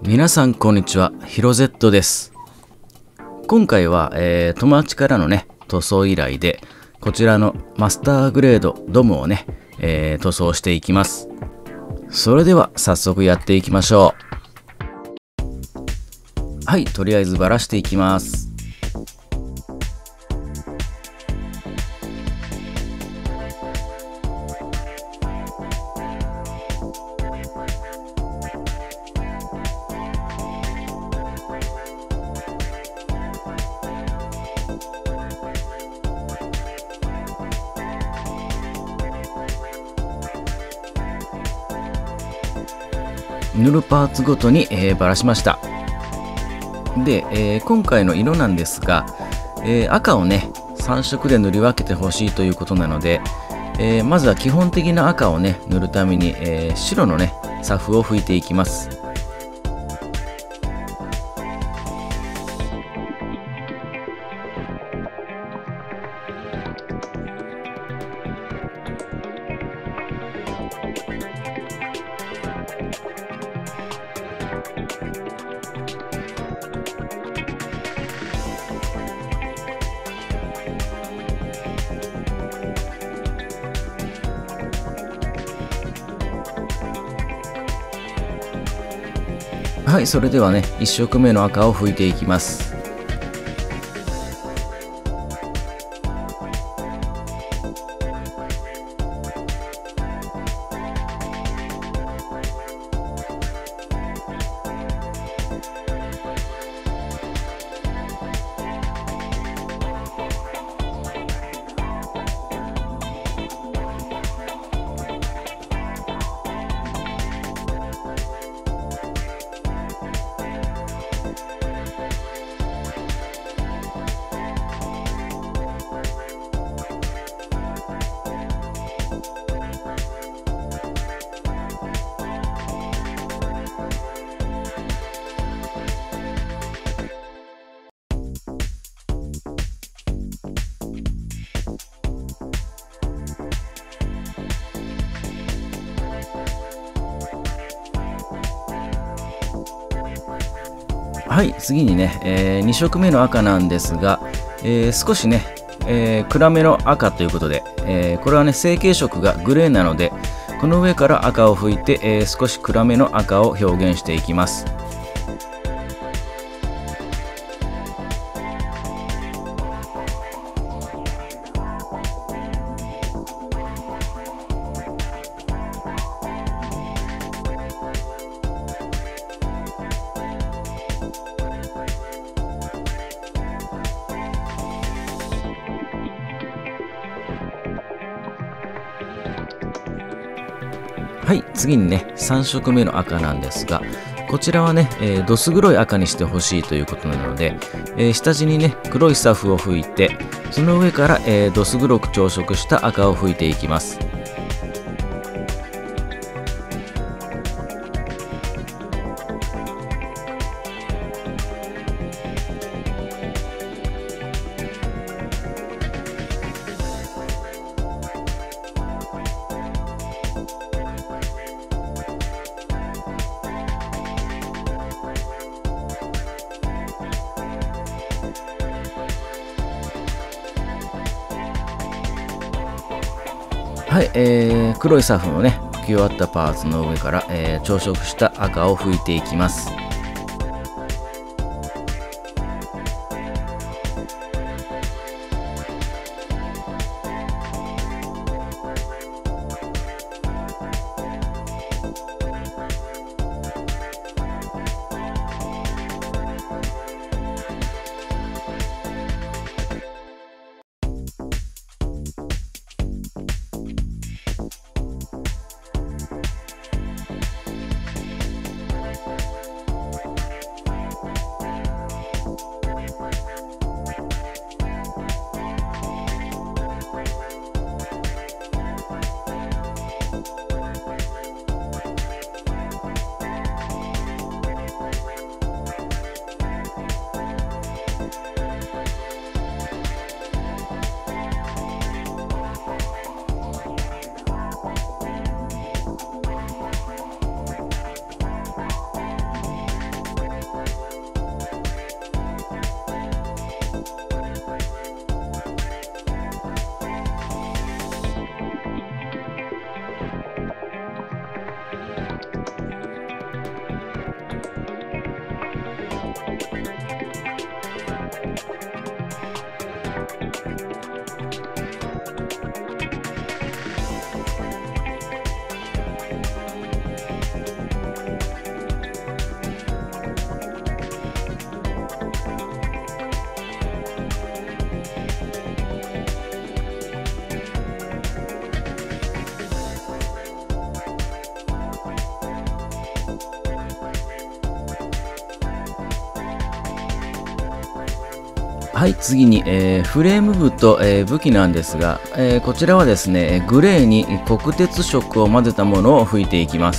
皆さんこんにちは、ヒロ Z です。今回は、友達からのね塗装依頼でこちらのマスターグレードドムをね、塗装していきます。それでは早速やっていきましょう。はい、とりあえずバラしていきます。塗るパーツごとに、バラしました。で、今回の色なんですが、赤をね3色で塗り分けてほしいということなので、まずは基本的な赤をね塗るために、白のねサフを拭いていきます。はい、それではね1色目の赤を拭いていきます。はい、次にね、2色目の赤なんですが、少しね、暗めの赤ということで、これはね成型色がグレーなのでこの上から赤を拭いて、少し暗めの赤を表現していきます。はい、次にね3色目の赤なんですが、こちらはね、どす黒い赤にしてほしいということなので、下地にね黒いサフを拭いてその上から、どす黒く調色した赤を拭いていきます。はい、黒いサフのね拭き終わったパーツの上から、調色した赤を拭いていきます。 はい、次に、フレーム部と、武器なんですが、こちらはですね、グレーに黒鉄色を混ぜたものを吹いていきます。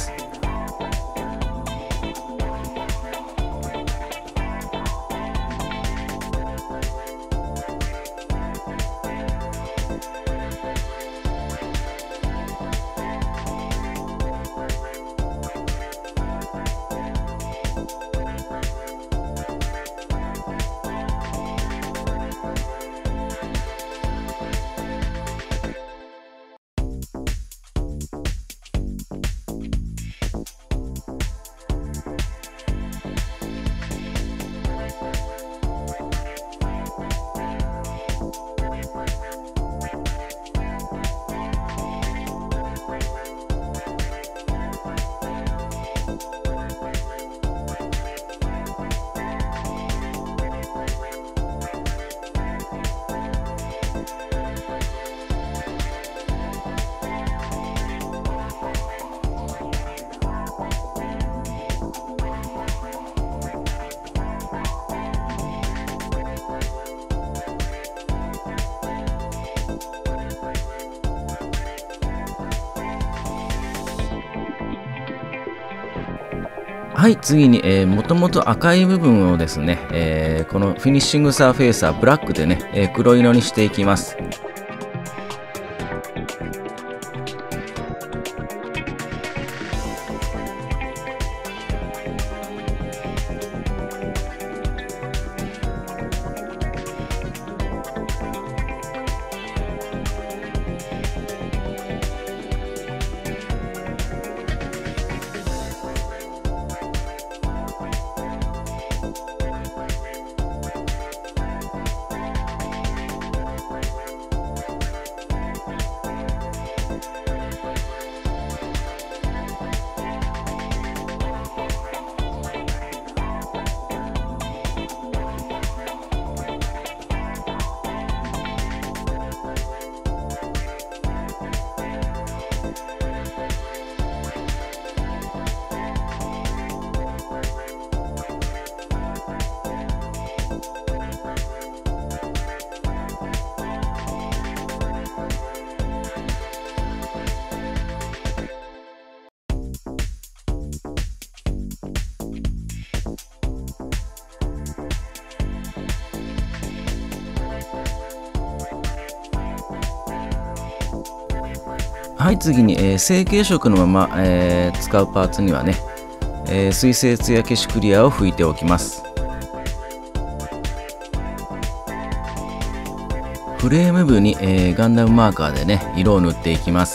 はい、次に、もともと赤い部分をですね、このフィニッシングサーフェイサーブラックでね、黒色にしていきます。はい、次に、成型色のまま、使うパーツにはね、水性艶消しクリアを拭いておきます。フレーム部に、ガンダムマーカーでね、色を塗っていきます。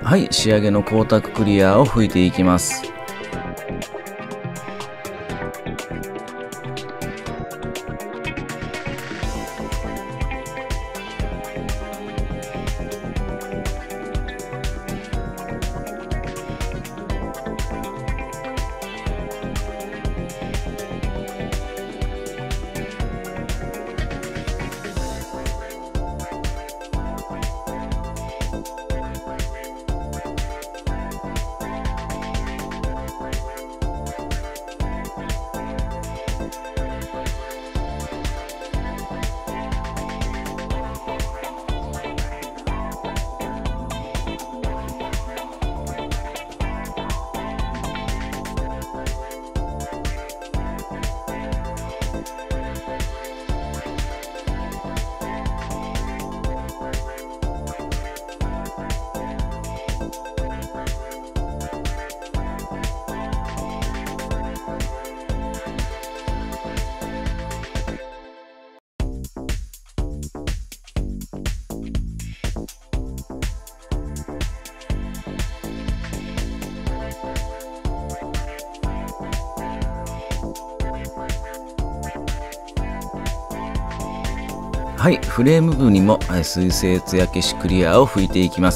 はい、仕上げの光沢クリアを吹いていきます。はい、フレーム部にも水性艶消しクリアを吹いていきます。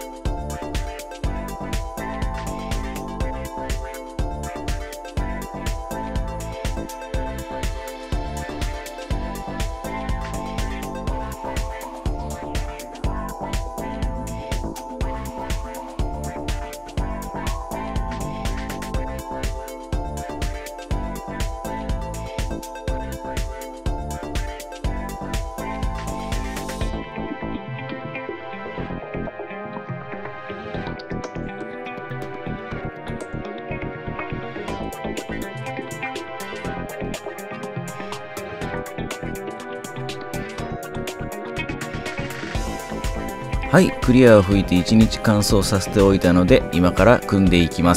はい、クリアを吹いて1日乾燥させておいたので、今から組んでいきます。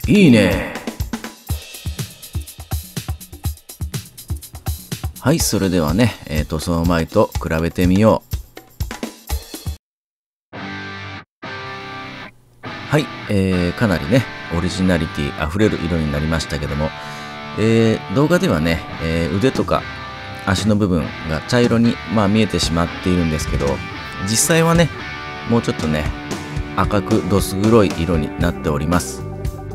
いいね。はい、それではね、その前と比べてみよう。はい、かなりね、オリジナリティあふれる色になりましたけども、動画ではね、腕とか足の部分が茶色に、見えてしまっているんですけど、実際はね、もうちょっとね、赤くどす黒い色になっております。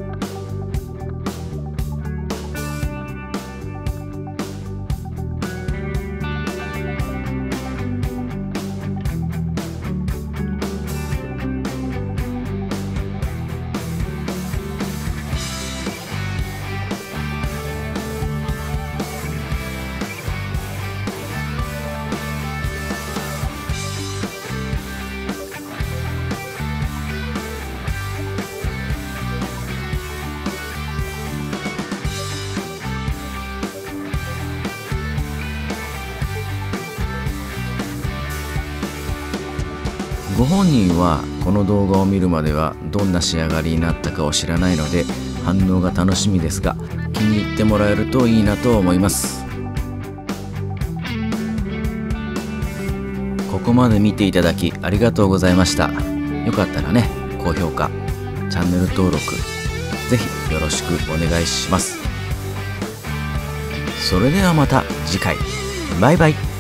ご本人はこの動画を見るまではどんな仕上がりになったかを知らないので反応が楽しみですが、気に入ってもらえるといいなと思います。ここまで見ていただきありがとうございました。よかったらね、高評価、チャンネル登録ぜひよろしくお願いします。それではまた次回。バイバイ。